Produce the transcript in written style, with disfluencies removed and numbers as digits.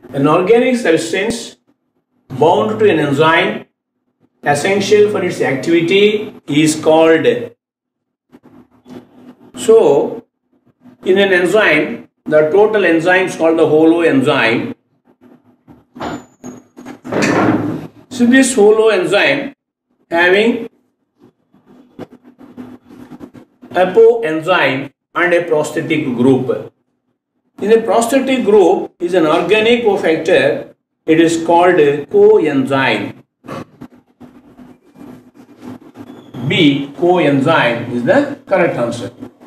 An organic substance bound to an enzyme essential for its activity is called. So, in an enzyme, the total enzyme is called the holoenzyme. So, this holoenzyme having apoenzyme and a prosthetic group. In a prosthetic group is an organic cofactor. It is called coenzyme. B, coenzyme is the correct answer.